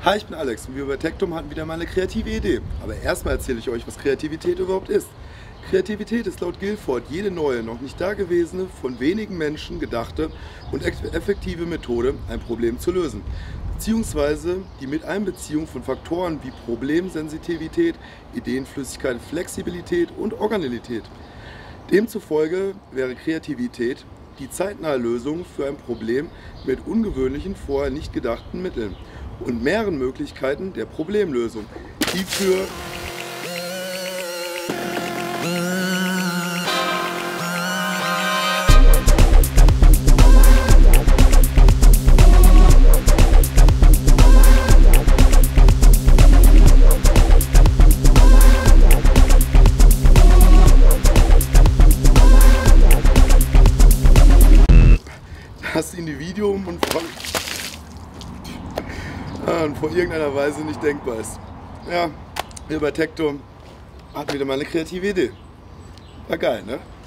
Hi, ich bin Alex und wir bei Tectum hatten wieder mal eine kreative Idee. Aber erstmal erzähle ich euch, was Kreativität überhaupt ist. Kreativität ist laut Guilford jede neue, noch nicht dagewesene, von wenigen Menschen gedachte und effektive Methode, ein Problem zu lösen. Beziehungsweise die Miteinbeziehung von Faktoren wie Problemsensitivität, Ideenflüssigkeit, Flexibilität und Originalität. Demzufolge wäre Kreativität die zeitnahe Lösung für ein Problem mit ungewöhnlichen, vorher nicht gedachten Mitteln und mehreren Möglichkeiten der Problemlösung, die für das Individuum und von irgendeiner Weise nicht denkbar ist. Ja, wir bei Tectum hatten wieder mal eine kreative Idee. War geil, ne?